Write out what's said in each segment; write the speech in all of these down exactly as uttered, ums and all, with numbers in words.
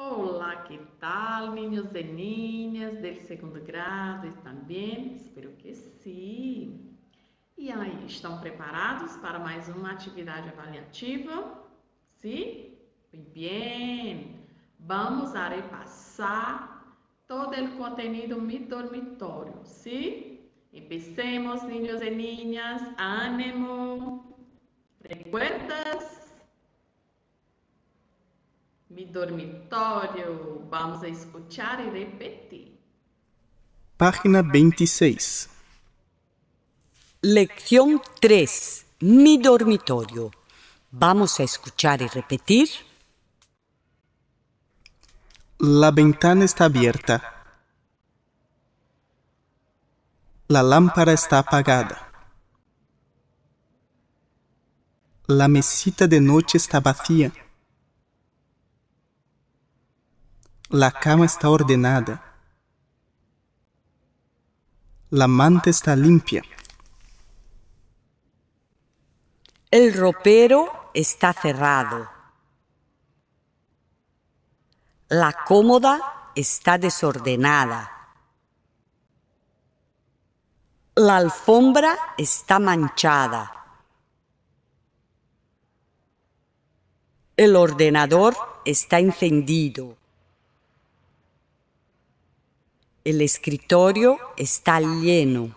Olá, que tal, niños e niñas del segundo grado? Estão bem? Espero que sim. E aí, estão preparados para mais uma atividade avaliativa? Sim? Muito bem. Vamos a repassar todo o conteúdo mi dormitorio, sim? Empecemos, niños e niñas. Ánimo. ¿Recuerdas? Mi dormitorio. Vamos a escuchar y repetir. Página veintiséis. Lección tres. Mi dormitorio. Vamos a escuchar y repetir. La ventana está abierta. La lámpara está apagada. La mesita de noche está vacía. La cama está ordenada. La manta está limpia. El ropero está cerrado. La cómoda está desordenada. La alfombra está manchada. El ordenador está encendido. El escritorio está lleno.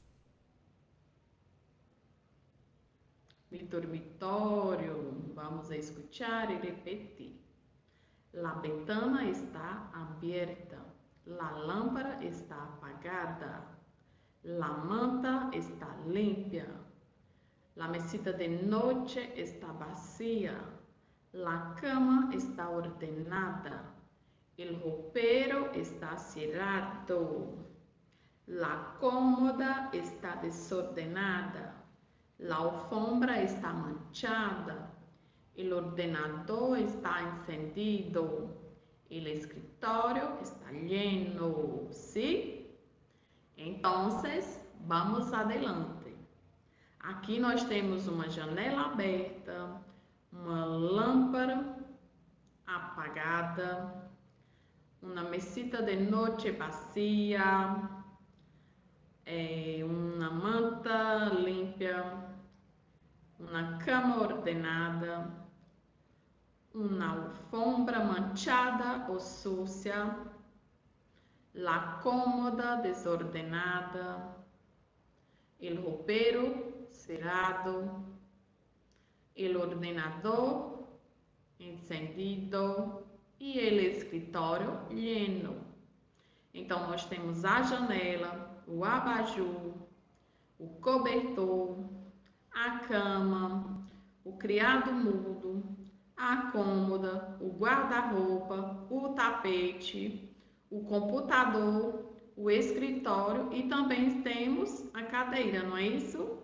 Mi dormitorio. Vamos a escuchar y repetir. La ventana está abierta. La lámpara está apagada. La manta está limpia. La mesita de noche está vacía. La cama está ordenada. El ropero está cerrado. La cómoda está desordenada. La alfombra está manchada. El ordenador está encendido. El escritorio está lleno. ¿Sí? Entonces, vamos adelante. Aqui nós temos uma janela aberta, uma lâmpada apagada, uma mesita de noite vazia, é, uma manta limpa, uma cama ordenada, uma alfombra manchada ou sucia, la cómoda desordenada, el ropero cerrado, el ordenador encendido e el escritório lleno. Então, nós temos a janela, o abajur, o cobertor, a cama, o criado mudo, a cômoda, o guarda-roupa, o tapete, o computador, o escritório e também temos a cadeira, não é isso?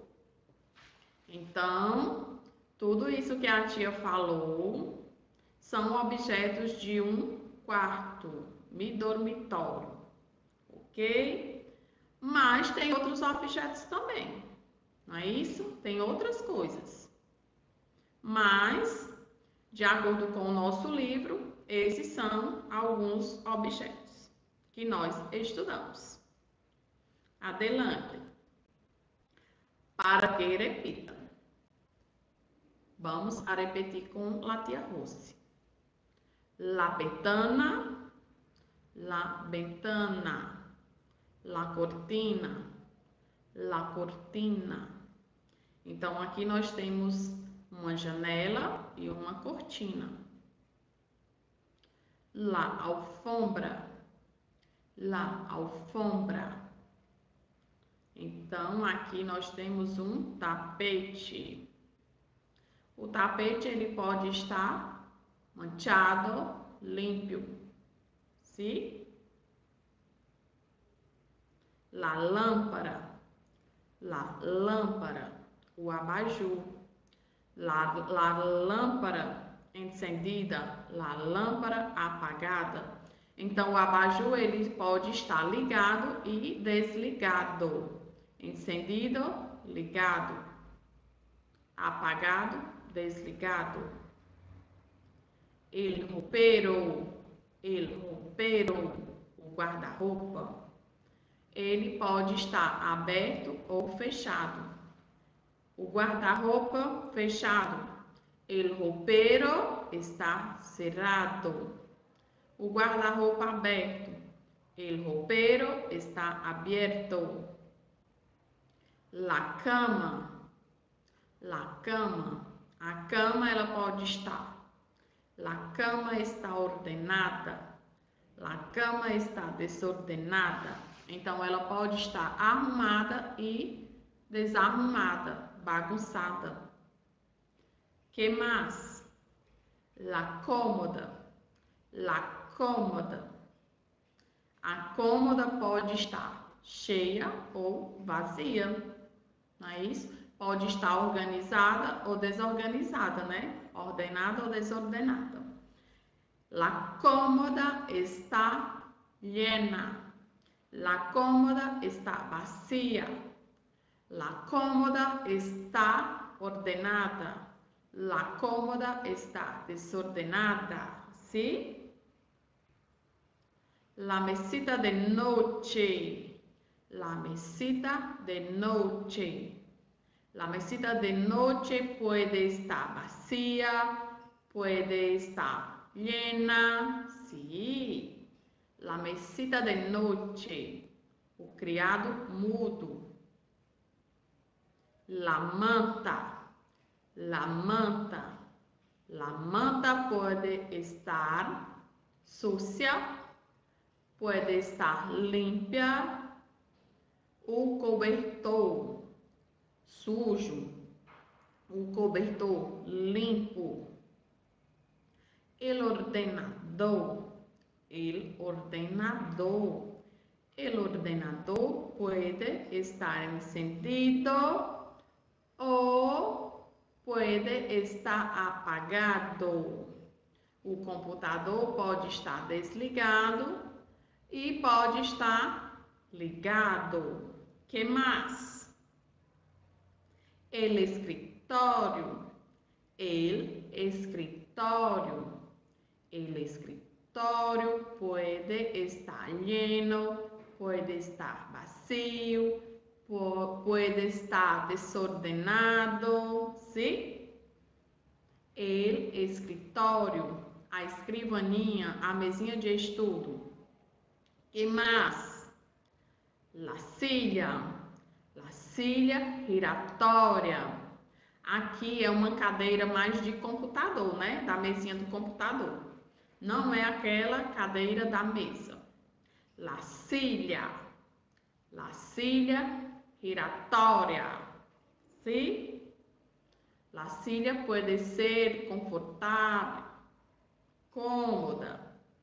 Então, tudo isso que a tia falou são objetos de um quarto, mi dormitório, ok? Mas tem outros objetos também, não é isso? Tem outras coisas. Mas, de acordo com o nosso livro, esses são alguns objetos que nós estudamos. Adelante. Para que repita. Vamos a repetir com a tia Rose. La ventana, la ventana, la cortina, la cortina. Então, aqui nós temos uma janela e uma cortina. La alfombra, la alfombra. Então, aqui nós temos um tapete. O tapete ele pode estar manchado, limpo. Sim? La lâmpada, la lâmpada, o abajur. La, la lâmpada encendida, la lâmpada apagada. Então, o abajur ele pode estar ligado e desligado. Encendido, ligado. Apagado, desligado. El ropero, El ropero, o guarda-roupa, ele pode estar aberto ou fechado. O guarda-roupa fechado. El ropero está cerrado. O guarda-roupa aberto. El ropero está abierto. La cama. La cama. A cama ela pode estar. La cama está ordenada. La cama está desordenada. Então ela pode estar arrumada e desarrumada, bagunçada. Que mais? La cómoda. La cómoda. A cômoda pode estar cheia ou vazia, não é isso? Pode estar organizada ou desorganizada, né? Ordenada ou desordenada. La cómoda está llena. La cómoda está vacía. La cómoda está ordenada. La cómoda está desordenada, ¿sí? La mesita de noche. La mesita de noche. La mesita de noche puede estar vacía, puede estar llena, sí. La mesita de noche. O criado mudo. La manta. La manta. La manta puede estar sucia, puede estar limpia. O cobertor sujo. O cobertor limpo. El ordenador. El ordenador. El ordenador puede estar encendido ou puede estar apagado. O computador pode estar desligado e pode estar ligado. Que mais? El escritório. El escritório. El escritório puede estar lleno, puede estar vacío, puede estar desordenado, ¿sí? El escritório, a escrivaninha, a mesinha de estudo. Que mais? La silla, la silla giratória. Aqui é uma cadeira mais de computador, né? Da mesinha do computador. Não é aquela cadeira da mesa. La silla, la silla giratória, ¿sí? La silla puede ser confortável, cômoda.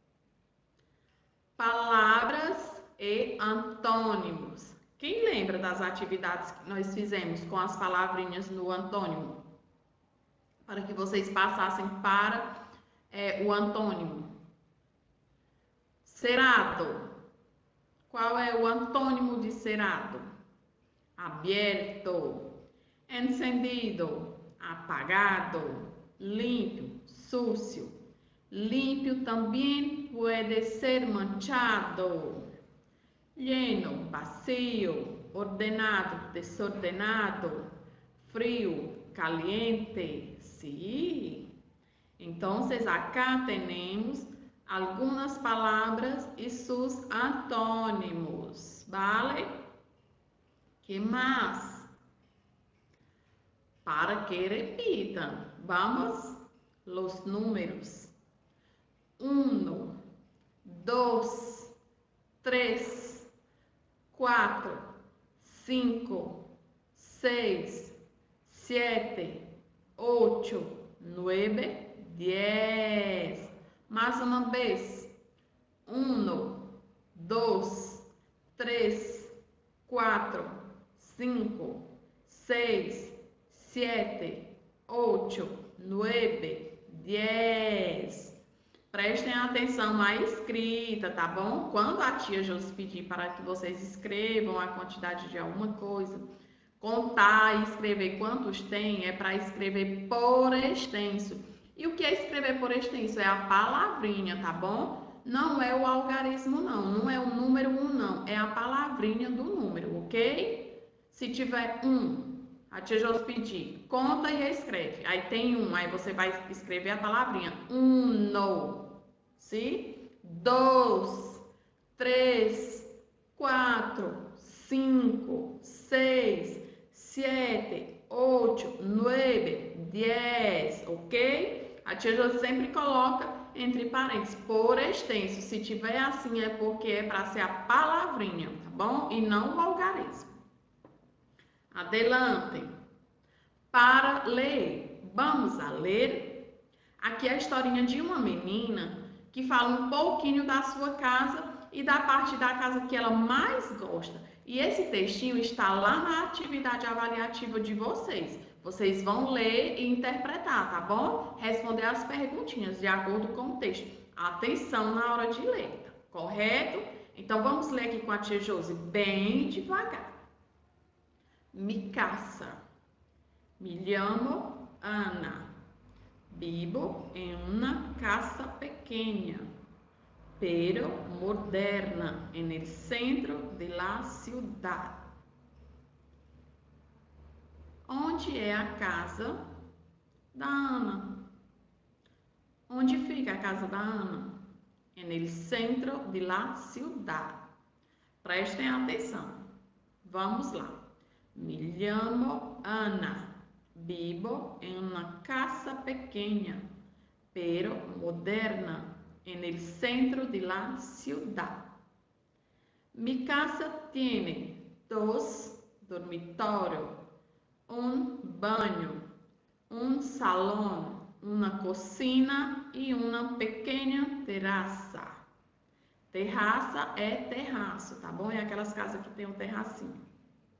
Palavras e antônimos. Quem lembra das atividades que nós fizemos com as palavrinhas no antônimo? Para que vocês passassem para é, o antônimo. Cerrado. Qual é o antônimo de cerrado? Abierto. Encendido. Apagado. Limpo. Sucio. Limpio também pode ser manchado. Lleno, vacío, ordenado, desordenado, frio, caliente, sí. Entonces acá tenemos algunas palabras y sus antônimos, ¿vale? ¿Qué más? Para que repitan, vamos, los números. Uno, dos, tres, quatro, cinco, seis, sete, oito, nove, dez. Mais uma vez. Um, dois, três, quatro, cinco, seis, sete, oito, nove, dez. Prestem atenção à escrita, tá bom? Quando a tia Josi pedir para que vocês escrevam a quantidade de alguma coisa, contar e escrever quantos tem, é para escrever por extenso. E o que é escrever por extenso? É a palavrinha, tá bom? não é o algarismo não, não é o número um não, é a palavrinha do número, ok? Se tiver um, a tia Josi pedir, conta e escreve. Aí tem um, aí você vai escrever a palavrinha uno, sim? Dois, três, quatro, cinco, seis, sete, oito, nove, dez, ok? A tia Josi sempre coloca entre parênteses, por extenso. Se tiver assim é porque é para ser a palavrinha, tá bom? E não o algarismo. Adelante. Para ler. Vamos a ler. Aqui é a historinha de uma menina que fala um pouquinho da sua casa e da parte da casa que ela mais gosta. E esse textinho está lá na atividade avaliativa de vocês. Vocês vão ler e interpretar, tá bom? Responder as perguntinhas de acordo com o texto. Atenção na hora de ler, tá? Correto? Então vamos ler aqui com a tia Josi bem devagar. Mi casa. Me chamo Ana. Vivo em uma casa pequena, pero moderna, en el centro de la ciudad. Onde é a casa da Ana? Onde fica a casa da Ana? En el centro de la ciudad. Prestem atenção. Vamos lá. Me chamo Ana. Vivo em uma casa pequena, pero moderna, en el centro de la ciudad. Mi casa tiene dos dormitorios, un baño, un salón, una cocina y una pequena terraza. Terraça é terraço, tá bom? É aquelas casas que tem um terracinho.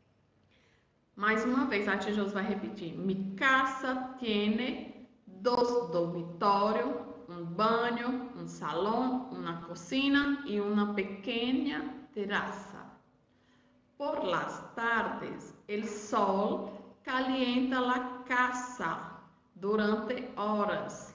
Mais uma vez, a tia Josi vai repetir. Mi casa tiene dos dormitorios, un baño, un salón, una cocina y una pequeña terraza. Por las tardes, el sol calienta la casa durante horas,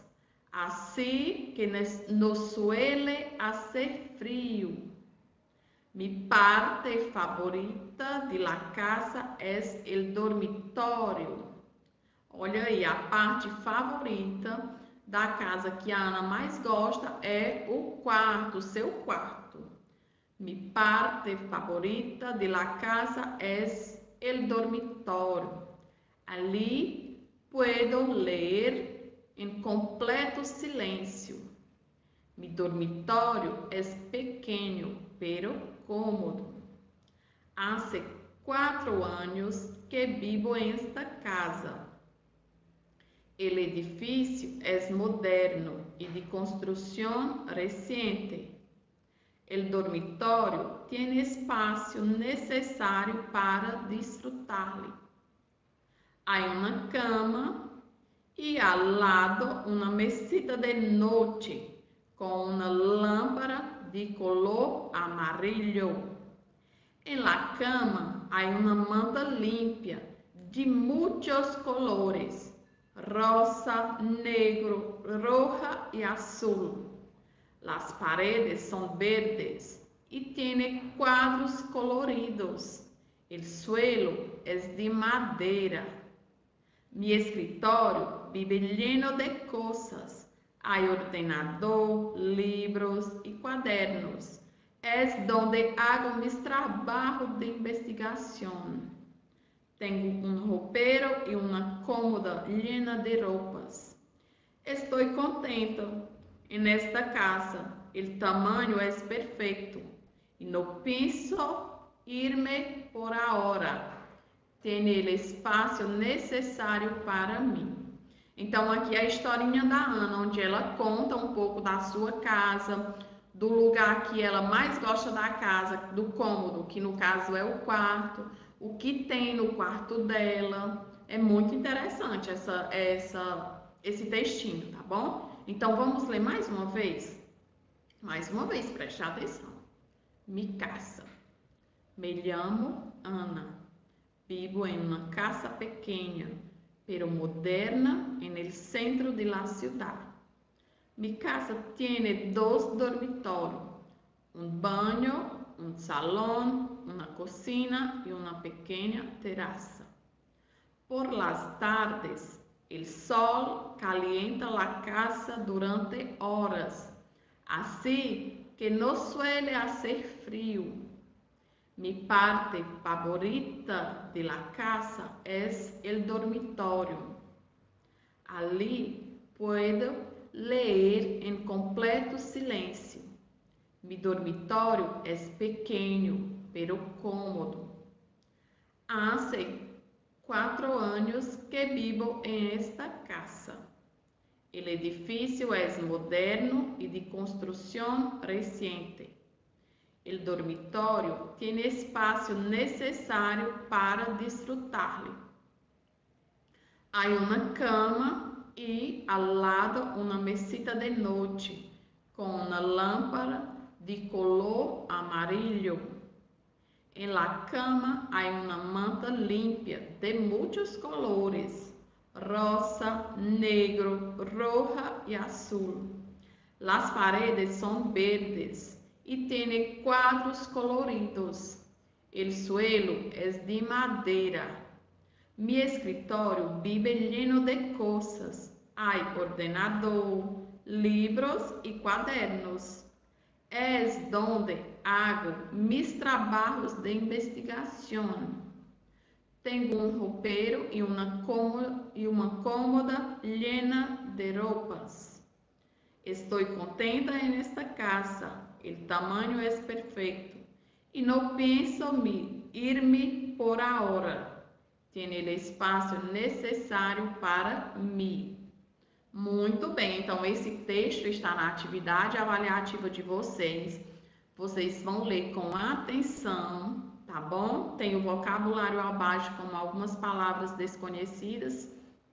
así que nos suele hacer frío. Mi parte favorita de la casa es el dormitorio. Olha aí, a parte favorita da casa que a Ana mais gosta é o quarto, o seu quarto. Mi parte favorita de la casa es el dormitorio. Ali puedo leer en completo silêncio. Mi dormitorio es pequeño, pero cómodo. Hace cuatro años que vivo en esta casa. El edificio es moderno y de construcción reciente. El dormitorio tiene espacio necesario para disfrutarle. Hay una cama y al lado una mesita de noche con una lámpara de color amarillo. En la cama hay una manta limpia de muchos colores, rosa, negro, roja y azul. Las paredes son verdes y tiene cuadros coloridos. El suelo es de madera. Mi escritorio vive lleno de cosas. Hay ordenador, libros y cuadernos. Es donde hago mis trabajos de investigación. Tengo un ropero y una cómoda llena de ropas. Estoy contento. En esta casa, el tamaño es perfecto. Y no pienso irme por ahora. Tiene el espacio necesario para mí. Então, aqui é a historinha da Ana, onde ela conta um pouco da sua casa, do lugar que ela mais gosta da casa, do cômodo, que no caso é o quarto, o que tem no quarto dela. É muito interessante essa, essa, esse textinho, tá bom? Então, vamos ler mais uma vez? Mais uma vez, preste atenção. Mi casa. Me chamo Ana. Vivo em uma casa pequena, pero moderna, en el centro de la ciudad. Mi casa tiene dos dormitorios, un baño, un salón, una cocina y una pequeña terraza. Por las tardes, el sol calienta la casa durante horas, así que no suele hacer frío. Mi parte favorita de la casa es el dormitorio. Ali puedo leer en completo silencio. Mi dormitorio es pequeño, pero cómodo. Hace cuatro años que vivo en esta casa. El edificio es moderno y de construcción reciente. El dormitorio tiene espacio necesario para disfrutarlo. Hay una cama y al lado una mesita de noche con una lámpara de color amarillo. En la cama hay una manta limpia de muchos colores, rosa, negro, roja y azul. Las paredes son verdes y tiene cuadros coloridos. El suelo es de madera. Mi escritorio vive lleno de cosas. Hay ordenador, libros y cuadernos. Es donde hago mis trabajos de investigación. Tengo un ropero y una cómoda, y una cómoda llena de ropas. Estoy contenta en esta casa. El tamaño es perfecto y no pienso me, irme por ahora. Tiene el espaço necessário para mim. Muito bem, então esse texto está na atividade avaliativa de vocês. Vocês vão ler com atenção, tá bom? Tem o vocabulário abaixo com algumas palavras desconhecidas.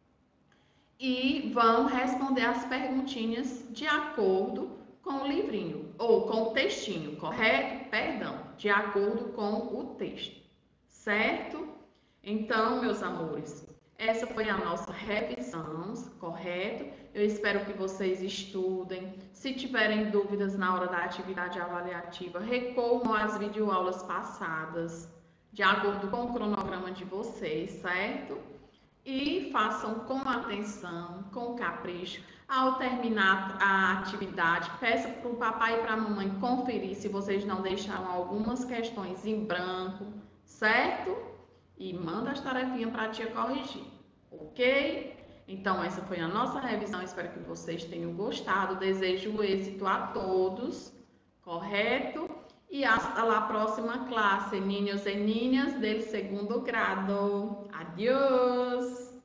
E vão responder as perguntinhas de acordo com o livrinho, ou com o textinho, correto? Perdão, de acordo com o texto, certo? Então, meus amores, essa foi a nossa revisão, correto? Eu espero que vocês estudem. Se tiverem dúvidas na hora da atividade avaliativa, recorram às videoaulas passadas, de acordo com o cronograma de vocês, certo? E façam com atenção, com capricho. Ao terminar a atividade, peça para o papai e para a mamãe conferir se vocês não deixaram algumas questões em branco, certo? E manda as tarefinhas para a tia corrigir, ok? Então, essa foi a nossa revisão. Espero que vocês tenham gostado. Desejo êxito a todos, correto? E hasta la próxima clase, niños e niñas del segundo grado. Adiós!